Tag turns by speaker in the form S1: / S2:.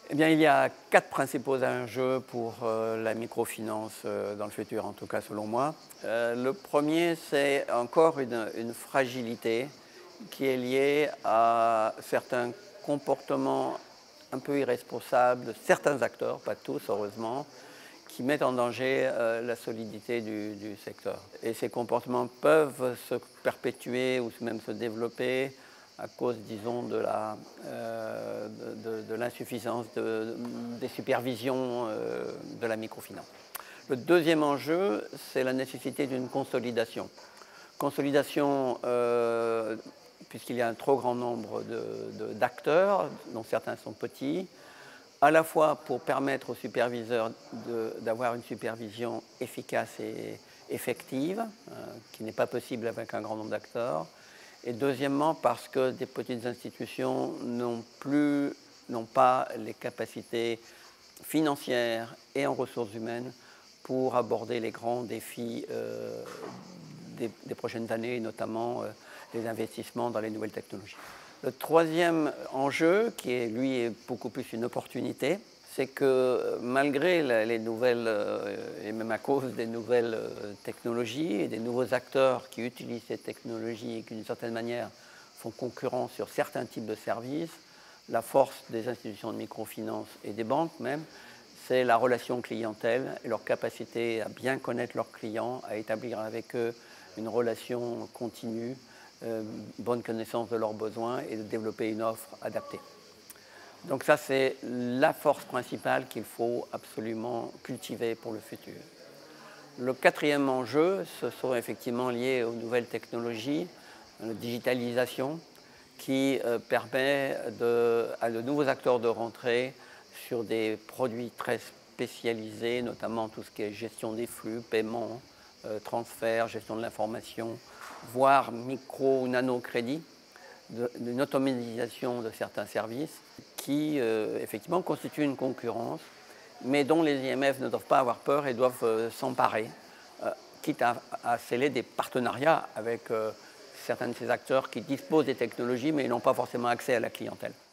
S1: Eh bien, il y a 4 principaux enjeux pour la microfinance dans le futur, en tout cas selon moi. Le premier, c'est encore une fragilité qui est liée à certains comportements un peu irresponsables de certains acteurs, pas tous heureusement, qui mettent en danger la solidité du secteur. Et ces comportements peuvent se perpétuer ou même se développer à cause, disons, de l'insuffisance des supervisions de la microfinance. Le deuxième enjeu, c'est la nécessité d'une consolidation. Consolidation, puisqu'il y a un trop grand nombre d'acteurs, dont certains sont petits, à la fois pour permettre aux superviseurs d'avoir une supervision efficace et effective, qui n'est pas possible avec un grand nombre d'acteurs, et deuxièmement parce que des petites institutions n'ont pas les capacités financières et en ressources humaines pour aborder les grands défis des prochaines années, notamment les investissements dans les nouvelles technologies. Le troisième enjeu, qui est, lui, est beaucoup plus une opportunité, c'est que malgré les nouvelles, et même à cause des nouvelles technologies et des nouveaux acteurs qui utilisent ces technologies et qui, d'une certaine manière, font concurrence sur certains types de services, la force des institutions de microfinance et des banques même, c'est la relation clientèle et leur capacité à bien connaître leurs clients, à établir avec eux une relation continue, bonne connaissance de leurs besoins et de développer une offre adaptée. Donc ça, c'est la force principale qu'il faut absolument cultiver pour le futur. Le quatrième enjeu, ce sont effectivement liés aux nouvelles technologies, à la digitalisation, qui permet à de nouveaux acteurs de rentrer sur des produits très spécialisés, notamment tout ce qui est gestion des flux, paiement, transfert, gestion de l'information, voire micro ou nano-crédit, d'une automatisation de certains services qui, effectivement, constituent une concurrence, mais dont les IMF ne doivent pas avoir peur et doivent s'emparer, quitte à sceller des partenariats avec certains de ces acteurs qui disposent des technologies, mais n'ont pas forcément accès à la clientèle.